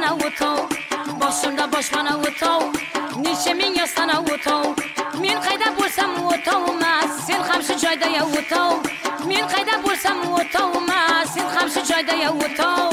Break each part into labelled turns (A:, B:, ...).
A: sana o'tov, boshimda boshpana o'tov, necha ming yoz sana o'tov. Men qayda bo'lsam o'tovmas, sen ham shu joyda ya o'tov. Men qayda bo'lsam o'tovmas, sen ham shu joyda ya o'tov.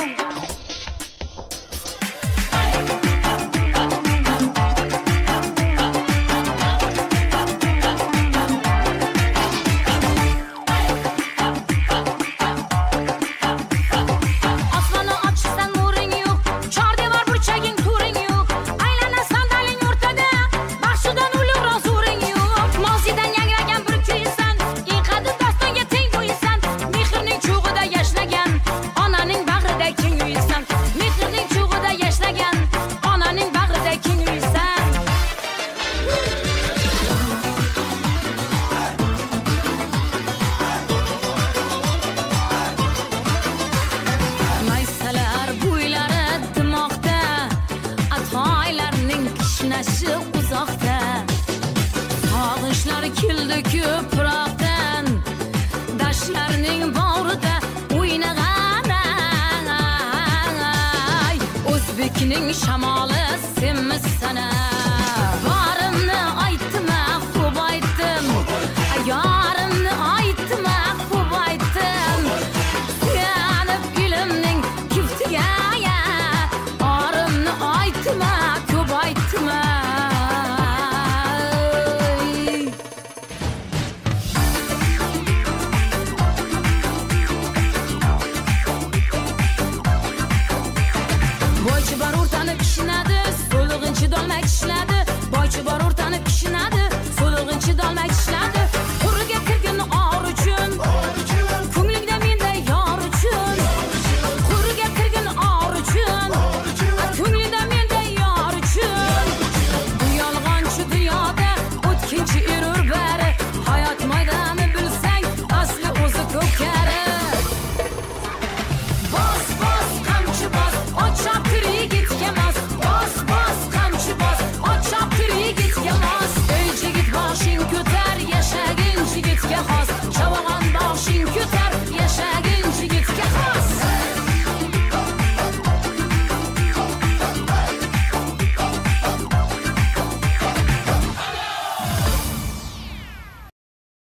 A: Uzoqda sog'ishlar keldi ko'proqdan, dashtlarning borida o'ynagan o'zbekning shamoli senmiz sana.